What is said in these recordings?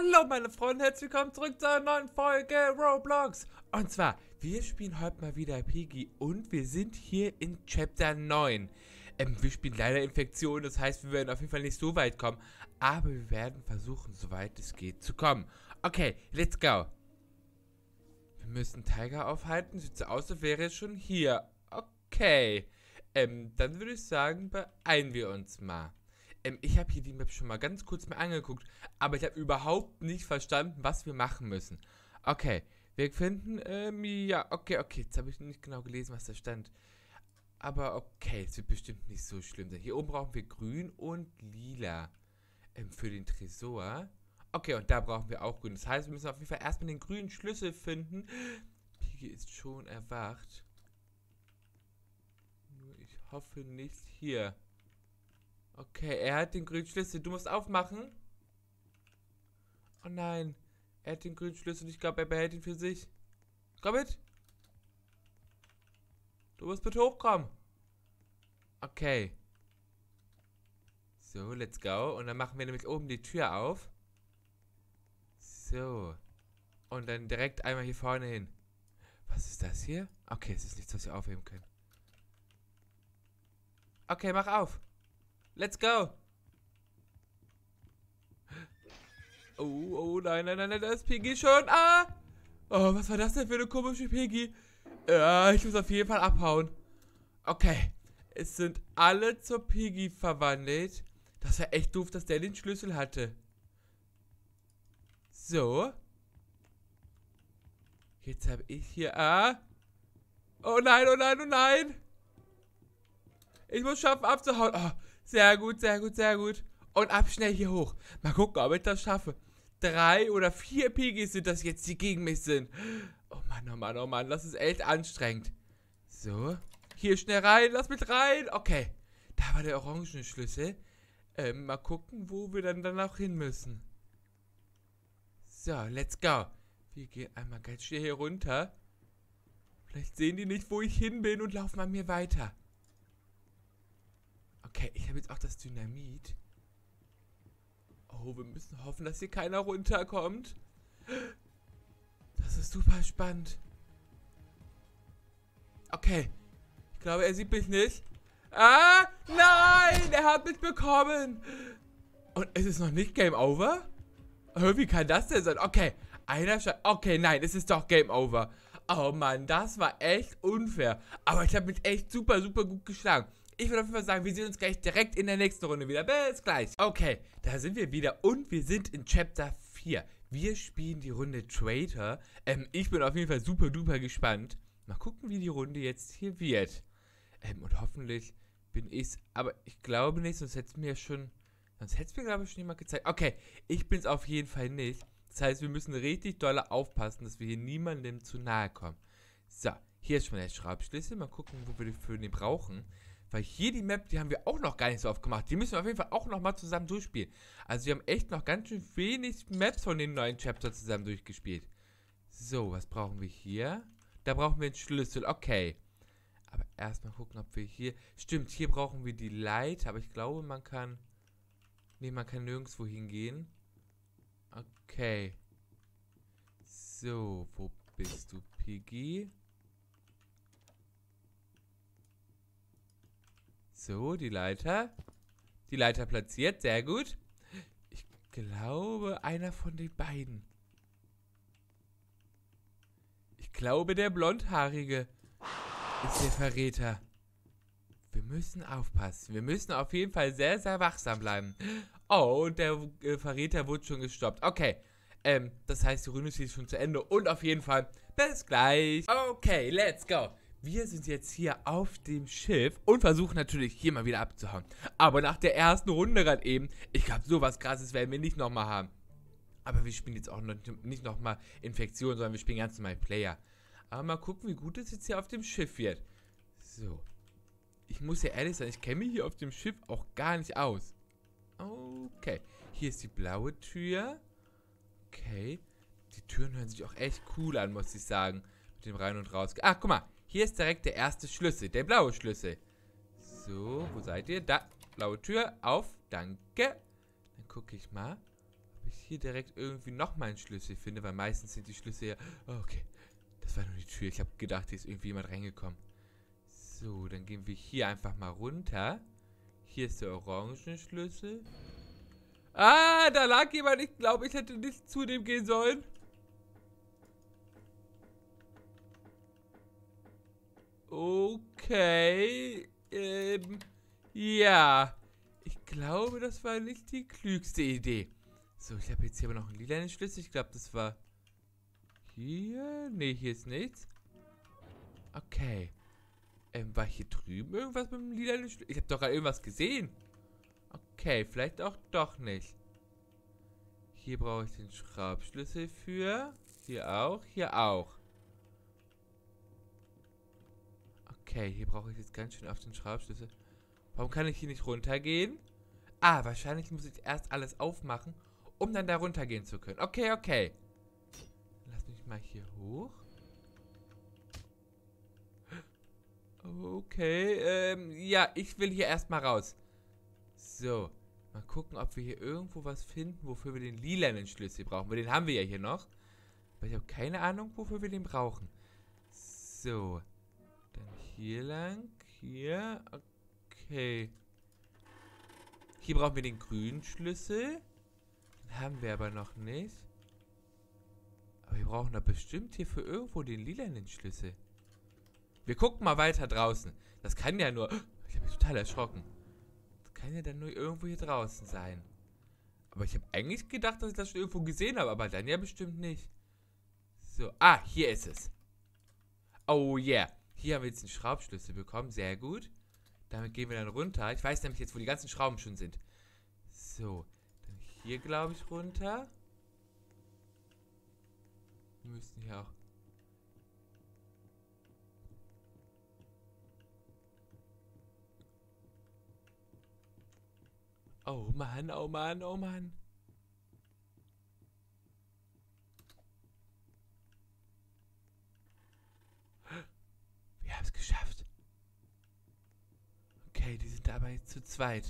Hallo meine Freunde, herzlich willkommen zurück zu einer neuen Folge Roblox. Und zwar, wir spielen heute mal wieder Piggy und wir sind hier in Chapter 9. Wir spielen leider Infektion, das heißt, wir werden auf jeden Fall nicht so weit kommen. Aber wir werden versuchen, soweit es geht, zu kommen. Okay, let's go. Wir müssen Tiger aufhalten, sieht so aus, als wäre es schon hier. Okay, dann würde ich sagen, beeilen wir uns mal. Ich habe hier die Map schon mal ganz kurz mir angeguckt, aber ich habe überhaupt nicht verstanden, was wir machen müssen. Okay, wir finden, ja, okay, jetzt habe ich nicht genau gelesen, was da stand. Aber okay, es wird bestimmt nicht so schlimm sein. Hier oben brauchen wir grün und lila für den Tresor. Okay, und da brauchen wir auch grün. Das heißt, wir müssen auf jeden Fall erstmal den grünen Schlüssel finden. Piggy ist schon erwacht. Nur ich hoffe nicht hier. Okay, er hat den grünen Schlüssel. Du musst aufmachen. Oh nein. Er hat den grünen Schlüssel. Ich glaube, er behält ihn für sich. Komm mit. Du musst bitte hochkommen. Okay. So, let's go. Und dann machen wir nämlich oben die Tür auf. So. Und dann direkt einmal hier vorne hin. Was ist das hier? Okay, es ist nichts, was wir aufheben können. Okay, mach auf. Let's go. Oh, nein, da ist Piggy schon. Ah! Oh, was war das denn für eine komische Piggy? Ja, ich muss auf jeden Fall abhauen. Okay. Es sind alle zur Piggy verwandelt. Das war echt doof, dass der den Schlüssel hatte. So. Jetzt habe ich hier... Ah! Oh nein! Ich muss schaffen abzuhauen. Oh, sehr gut. Und ab schnell hier hoch. Mal gucken, ob ich das schaffe. 3 oder 4 Piggys sind das jetzt, die gegen mich sind. Oh Mann. Das ist echt anstrengend. So. Hier schnell rein. Lass mich rein. Okay. Da war der orangene Schlüssel. Mal gucken, wo wir dann auch hin müssen. So, let's go. Wir gehen einmal ganz schnell hier runter. Vielleicht sehen die nicht, wo ich hin bin und laufen an mir weiter. Okay, ich habe jetzt auch das Dynamit. Oh, wir müssen hoffen, dass hier keiner runterkommt. Das ist super spannend. Okay. Ich glaube, er sieht mich nicht. Ah, nein! Er hat mich bekommen. Und ist es noch nicht Game Over? Wie kann das denn sein? Okay, okay, nein, es ist doch Game Over. Oh Mann, das war echt unfair. Aber ich habe mich echt super gut geschlagen. Ich würde auf jeden Fall sagen, wir sehen uns gleich direkt in der nächsten Runde wieder. Bis gleich. Okay, da sind wir wieder und wir sind in Chapter 4. Wir spielen die Runde Traitor. Ich bin auf jeden Fall super duper gespannt. Mal gucken, wie die Runde jetzt hier wird. Und hoffentlich bin ich's. Aber ich glaube nicht, sonst hätte es mir schon... Sonst hätte es mir, glaube ich, schon jemand gezeigt. Okay, ich bin es auf jeden Fall nicht. Das heißt, wir müssen richtig doll aufpassen, dass wir hier niemandem zu nahe kommen. So, hier ist schon mal der Schraubschlüssel. Mal gucken, wo wir für den brauchen. Weil hier die Map, die haben wir auch noch gar nicht so oft gemacht. Die müssen wir auf jeden Fall auch noch mal zusammen durchspielen. Also wir haben echt noch ganz schön wenig Maps von den neuen Chapters zusammen durchgespielt. So, was brauchen wir hier? Da brauchen wir einen Schlüssel, okay. Aber erstmal gucken, ob wir hier... Stimmt, hier brauchen wir die Leiter. Aber ich glaube, man kann... Nee, man kann nirgendwo hingehen. Okay. So, wo bist du, Piggy? So, die Leiter. Die Leiter platziert, sehr gut. Ich glaube, einer von den beiden. Ich glaube, der Blondhaarige ist der Verräter. Wir müssen aufpassen. Wir müssen auf jeden Fall sehr wachsam bleiben. Oh, und der Verräter wurde schon gestoppt. Okay, das heißt, die Runde ist schon zu Ende. Und auf jeden Fall, bis gleich. Okay, let's go. Wir sind jetzt hier auf dem Schiff und versuchen natürlich hier mal wieder abzuhauen. Aber nach der ersten Runde gerade eben, ich glaube, sowas Krasses werden wir nicht nochmal haben. Aber wir spielen jetzt auch nicht nochmal Infektion, sondern wir spielen ganz normal Player. Aber mal gucken, wie gut es jetzt hier auf dem Schiff wird. So. Ich muss ja ehrlich sein, ich kenne mich hier auf dem Schiff auch gar nicht aus. Okay. Hier ist die blaue Tür. Okay. Die Türen hören sich auch echt cool an, muss ich sagen. Mit dem Rein und Raus. Ach, guck mal. Hier ist direkt der erste Schlüssel. Der blaue Schlüssel. So, wo seid ihr? Da. Blaue Tür. Auf. Danke. Dann gucke ich mal, ob ich hier direkt irgendwie nochmal einen Schlüssel finde, weil meistens sind die Schlüssel ja... Oh, okay, das war nur die Tür. Ich habe gedacht, hier ist irgendwie jemand reingekommen. So, dann gehen wir hier einfach mal runter. Hier ist der Orangenschlüssel. Ah, da lag jemand. Ich glaube, ich hätte nicht zu dem gehen sollen. Okay. Ja. Ich glaube, das war nicht die klügste Idee. So, ich habe jetzt hier aber noch einen lilanen Schlüssel. Ich glaube, das war hier. Nee, hier ist nichts. Okay. War hier drüben irgendwas mit dem lilanen Schlüssel? Ich habe doch gerade irgendwas gesehen. Okay, vielleicht auch doch nicht. Hier brauche ich den Schraubschlüssel für. Hier auch, hier auch. Okay, hier brauche ich jetzt ganz schön auf den Schraubschlüssel. Warum kann ich hier nicht runtergehen? Ah, wahrscheinlich muss ich erst alles aufmachen, um dann da runtergehen zu können. Okay, okay. Lass mich mal hier hoch. Okay, ja, ich will hier erstmal raus. So, mal gucken, ob wir hier irgendwo was finden, wofür wir den lilanen Schlüssel brauchen. Weil den haben wir ja hier noch. Aber ich habe keine Ahnung, wofür wir den brauchen. So, dann hier lang, hier, okay. Hier brauchen wir den grünen Schlüssel. Den haben wir aber noch nicht. Aber wir brauchen da bestimmt hier für irgendwo den lilanen Schlüssel. Wir gucken mal weiter draußen. Das kann ja nur... Ich habe mich total erschrocken. Das kann ja dann nur irgendwo hier draußen sein. Aber ich habe eigentlich gedacht, dass ich das schon irgendwo gesehen habe. Aber dann ja bestimmt nicht. So. Ah, hier ist es. Oh yeah. Hier haben wir jetzt einen Schraubschlüssel bekommen. Sehr gut. Damit gehen wir dann runter. Ich weiß nämlich jetzt, wo die ganzen Schrauben schon sind. So. Dann hier, glaube ich, runter. Wir müssen hier auch... Oh Mann, oh Mann, oh Mann. Wir haben es geschafft. Okay, die sind aber jetzt zu zweit.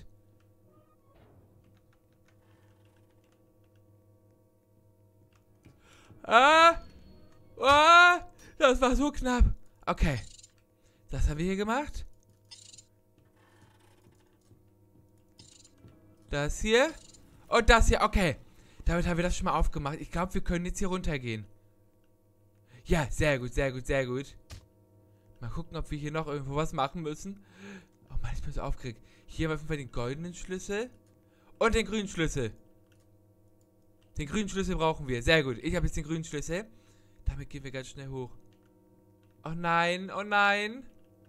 Ah! Ah! Das war so knapp. Okay. Das haben wir hier gemacht. Das hier. Und das hier. Okay. Damit haben wir das schon mal aufgemacht. Ich glaube, wir können jetzt hier runtergehen. Ja, sehr gut, sehr gut, sehr gut. Mal gucken, ob wir hier noch irgendwo was machen müssen. Oh Mann, ich bin so aufgeregt. Hier haben wir auf jeden Fall den goldenen Schlüssel. Und den grünen Schlüssel. Den grünen Schlüssel brauchen wir. Sehr gut. Ich habe jetzt den grünen Schlüssel. Damit gehen wir ganz schnell hoch. Oh nein, oh nein.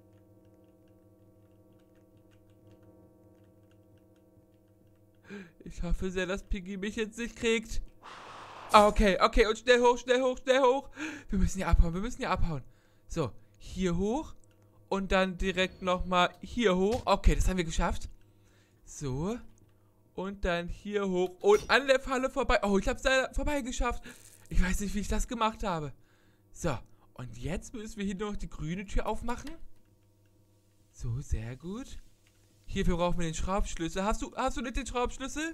Ich hoffe sehr, dass Piggy mich jetzt nicht kriegt. Ah, okay, okay. Und schnell hoch, schnell hoch, schnell hoch. Wir müssen hier abhauen, wir müssen hier abhauen. So, hier hoch. Und dann direkt nochmal hier hoch. Okay, das haben wir geschafft. So. Und dann hier hoch. Und an der Falle vorbei. Oh, ich habe es leider vorbei geschafft. Ich weiß nicht, wie ich das gemacht habe. So. Und jetzt müssen wir hier noch die grüne Tür aufmachen. So, sehr gut. Hierfür brauchen wir den Schraubschlüssel. Hast du nicht den Schraubschlüssel?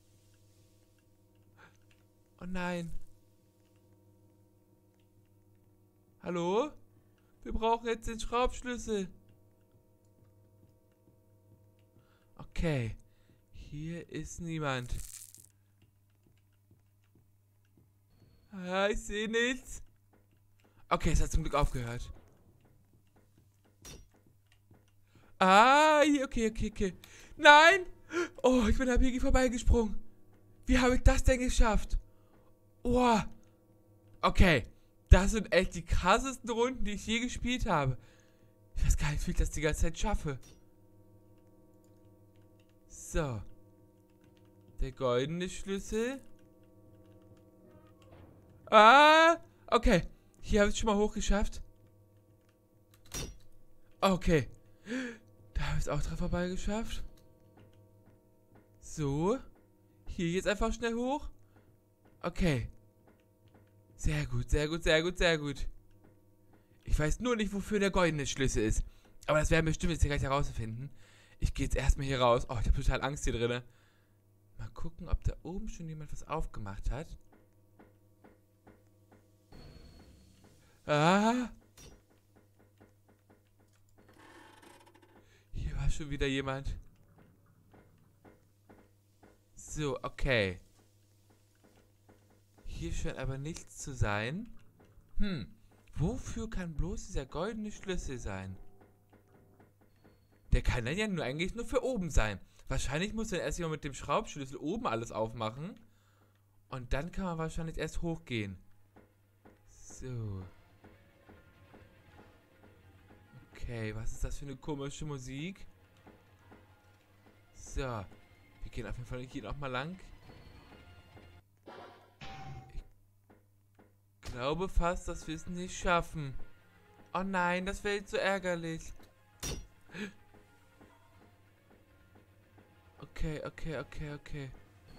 Oh nein. Hallo? Wir brauchen jetzt den Schraubschlüssel. Okay. Hier ist niemand. Ah, ich sehe nichts. Okay, es hat zum Glück aufgehört. Ah, hier, okay, okay, okay. Nein! Oh, ich bin an Piggy vorbeigesprungen. Wie habe ich das denn geschafft? Oh. Okay. Das sind echt die krassesten Runden, die ich je gespielt habe. Ich weiß gar nicht, wie ich das die ganze Zeit schaffe. So. Der goldene Schlüssel. Ah! Okay. Hier habe ich es schon mal hochgeschafft. Okay. Da habe ich es auch dran vorbei geschafft. So. Hier jetzt einfach schnell hoch. Okay. Sehr gut, sehr gut, sehr gut, sehr gut. Ich weiß nur nicht, wofür der goldene Schlüssel ist. Aber das werden wir bestimmt jetzt gleich herausfinden. Ich gehe jetzt erstmal hier raus. Oh, ich habe total Angst hier drin. Mal gucken, ob da oben schon jemand was aufgemacht hat. Ah! Hier war schon wieder jemand. So, okay. Hier scheint aber nichts zu sein. Wofür kann bloß dieser goldene Schlüssel sein? Der kann dann ja nur eigentlich nur für oben sein. Wahrscheinlich muss dann erst jemand mit dem Schraubschlüssel oben alles aufmachen. Und dann kann man wahrscheinlich erst hochgehen. So. Okay, was ist das für eine komische Musik? So. Wir gehen auf jeden Fall hier nochmal lang. Ich glaube fast, dass wir es nicht schaffen. Oh nein, das wäre jetzt so ärgerlich. Okay.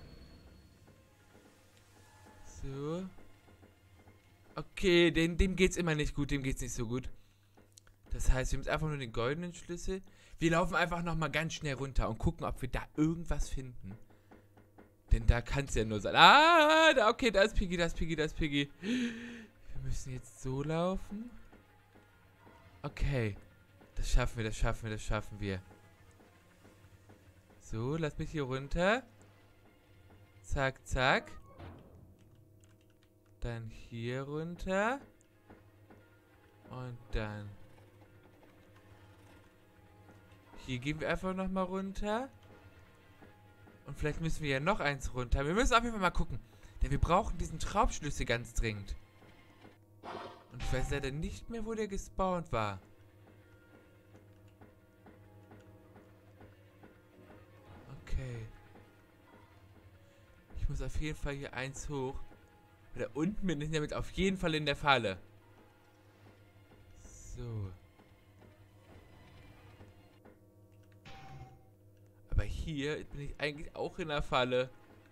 So. Okay, dem geht's immer nicht gut, dem geht's nicht so gut. Das heißt, wir haben jetzt einfach nur den goldenen Schlüssel. Wir laufen einfach nochmal ganz schnell runter und gucken, ob wir da irgendwas finden. Denn da kann es ja nur sein. Ah, okay, da ist Piggy. Wir müssen jetzt so laufen. Okay. Das schaffen wir. So, lass mich hier runter. Zack. Dann hier runter. Und dann. Hier gehen wir einfach nochmal runter. Und vielleicht müssen wir ja noch eins runter. Wir müssen auf jeden Fall mal gucken. Denn wir brauchen diesen Schraubschlüssel ganz dringend. Und ich weiß leider nicht mehr, wo der gespawnt war. Okay. Ich muss auf jeden Fall hier eins hoch. Da unten bin ich damit auf jeden Fall in der Falle. So. Aber hier bin ich eigentlich auch in der Falle.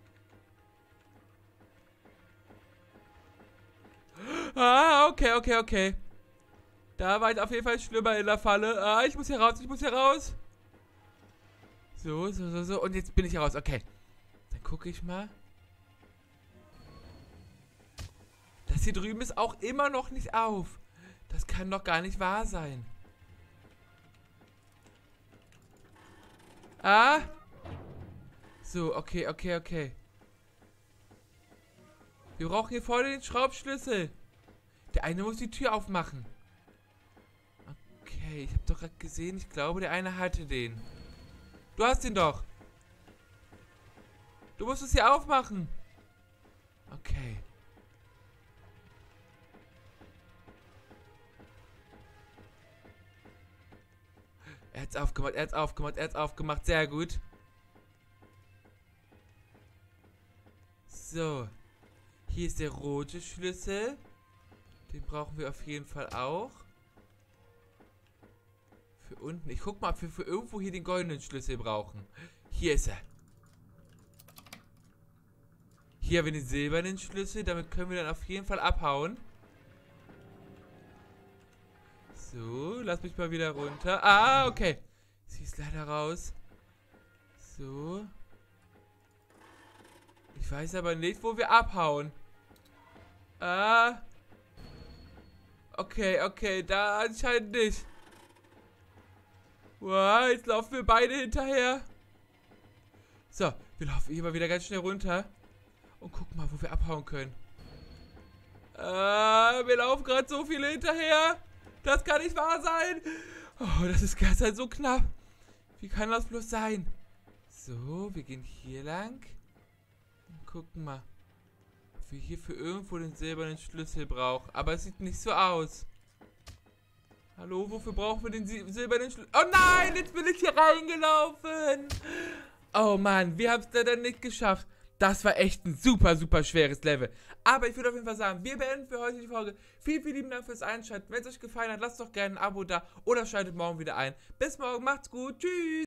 Ah, okay. Da war ich auf jeden Fall schlimmer in der Falle. Ah, ich muss hier raus. So. Und jetzt bin ich hier raus. Okay. Dann gucke ich mal. Das hier drüben ist auch immer noch nicht auf. Das kann doch gar nicht wahr sein. Ah. So, okay. Wir brauchen hier vorne den Schraubschlüssel. Der eine muss die Tür aufmachen. Okay, ich habe doch gerade gesehen, ich glaube, der eine hatte den. Du hast ihn doch. Du musst es hier aufmachen. Okay. Er hat's aufgemacht. Sehr gut. So. Hier ist der rote Schlüssel. Den brauchen wir auf jeden Fall auch. Für unten. Ich guck mal, ob wir für irgendwo hier den goldenen Schlüssel brauchen. Hier ist er. Hier haben wir den silbernen Schlüssel. Damit können wir dann auf jeden Fall abhauen. So, lass mich mal wieder runter. Ah, okay. Sie ist leider raus. So. Ich weiß aber nicht, wo wir abhauen. Ah. Okay, da anscheinend nicht. Wow, jetzt laufen wir beide hinterher. So, wir laufen hier mal wieder ganz schnell runter. Und gucken mal, wo wir abhauen können. Wir laufen gerade so viele hinterher. Das kann nicht wahr sein. Oh, das ist gestern so knapp. Wie kann das bloß sein? So, wir gehen hier lang. Und gucken mal, ob wir hier für irgendwo den silbernen Schlüssel brauchen. Aber es sieht nicht so aus. Hallo, wofür brauchen wir den silbernen Schlüssel? Oh nein, jetzt bin ich hier reingelaufen. Oh Mann, wir haben es leider nicht geschafft. Das war echt ein super schweres Level. Aber ich würde auf jeden Fall sagen, wir beenden für heute die Folge. Vielen lieben Dank fürs Einschalten. Wenn es euch gefallen hat, lasst doch gerne ein Abo da oder schaltet morgen wieder ein. Bis morgen, macht's gut. Tschüss.